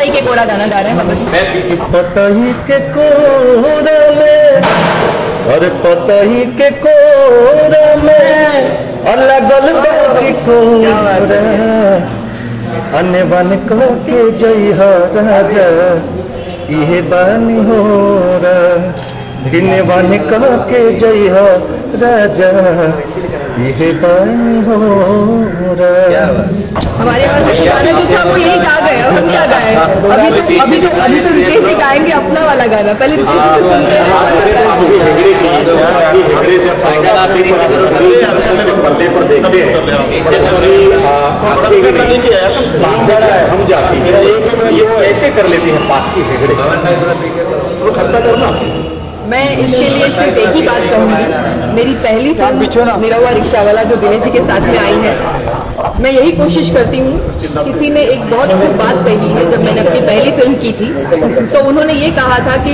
पतही के कोरा गाना गा रहे हैं बाबा जी। पतही के कोरा में, और पतही के कोरा में अलग कोरा अन्य बन के जय राजा इहे बानी हो गिने बन के जय राजा इहे बानी हो। हमारे पास गाना जो था वो यही गा गए, हम क्या गाए? अभी तो रितेश जी गाएंगे अपना वाला गाना। पहले रितेश जी को सुनते हैं। हम जाती है ये वो ऐसे कर लेती है पाखी हेगड़े, वो खर्चा करना। मैं इसके लिए सिर्फ एक ही बात कहूँगी, मेरी पहली फिल्म मेरा हुआ रिक्शावाला जो दिनेश जी के साथ में आई है, मैं यही कोशिश करती हूँ। किसी ने एक बहुत खूब बात कही है, जब मैंने अपनी पहली फिल्म की थी तो उन्होंने ये कहा था कि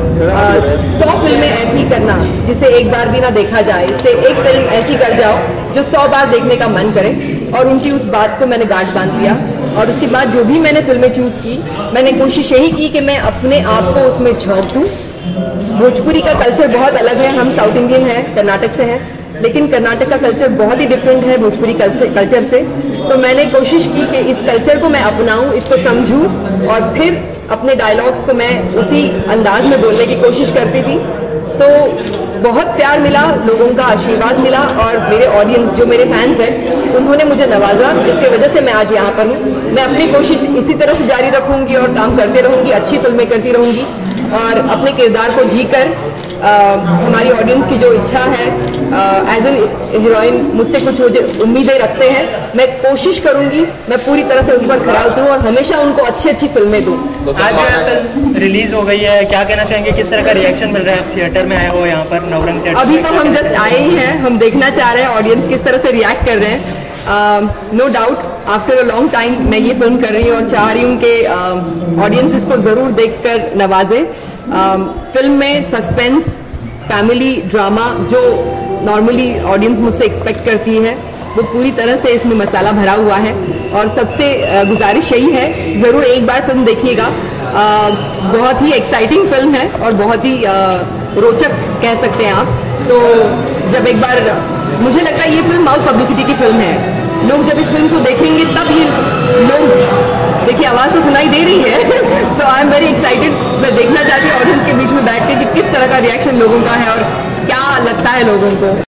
100 फिल्में ऐसी करना जिसे एक बार भी ना देखा जाए, इससे एक फिल्म ऐसी कर जाओ जो 100 बार देखने का मन करे। और उनकी उस बात को मैंने गांठ बांध लिया, और उसके बाद जो भी मैंने फिल्में चूज़ की, मैंने कोशिश यही की कि मैं अपने आप को उसमें झोंक दूँ। भोजपुरी का कल्चर बहुत अलग है, हम साउथ इंडियन हैं, कर्नाटक से हैं, लेकिन कर्नाटक का कल्चर बहुत ही डिफरेंट है भोजपुरी कल्चर से। तो मैंने कोशिश की कि इस कल्चर को मैं अपनाऊं, इसको समझूं, और फिर अपने डायलॉग्स को मैं उसी अंदाज में बोलने की कोशिश करती थी। तो बहुत प्यार मिला, लोगों का आशीर्वाद मिला, और मेरे ऑडियंस जो मेरे फैंस हैं उन्होंने मुझे नवाजा, जिसकी वजह से मैं आज यहाँ पर हूँ। मैं अपनी कोशिश इसी तरह से जारी रखूँगी और काम करते रहूँगी, अच्छी फिल्में करती रहूँगी, और अपने किरदार को जीकर हमारी ऑडियंस की जो इच्छा है, एज एन हीरोइन मुझसे कुछ मुझे उम्मीदें रखते हैं, मैं कोशिश करूंगी मैं पूरी तरह से उस पर खरा उतरूं और हमेशा उनको अच्छी फिल्में दूं। आज फिल्म रिलीज हो गई है, क्या कहना चाहेंगे, किस तरह का रिएक्शन मिल रहा है? थिएटर में आए हो यहाँ पर नवरंग थिएटर? अभी तो हम जस्ट आए ही हैं, हम देखना चाह रहे हैं ऑडियंस किस तरह से रिएक्ट कर रहे हैं। No doubt after a long time मैं ये फिल्म कर रही हूँ और चाह रही हूँ कि ऑडियंस इसको ज़रूर देखकर नवाजे। फिल्म में सस्पेंस, फैमिली ड्रामा जो नॉर्मली ऑडियंस मुझसे एक्सपेक्ट करती है, वो पूरी तरह से इसमें मसाला भरा हुआ है। और सबसे गुजारिश यही है, ज़रूर एक बार फिल्म देखिएगा। बहुत ही एक्साइटिंग फिल्म है और बहुत ही रोचक कह सकते हैं आप। तो जब एक बार, मुझे लगता है ये फिल्म माउथ पब्लिसिटी की फिल्म है, लोग जब इस फिल्म को देखेंगे तब ये लोग, देखिए आवाज़ तो सुनाई दे रही है। So I am very excited. मैं देखना चाहती हूँ ऑडियंस के बीच में बैठ के कि किस तरह का रिएक्शन लोगों का है और क्या लगता है लोगों को।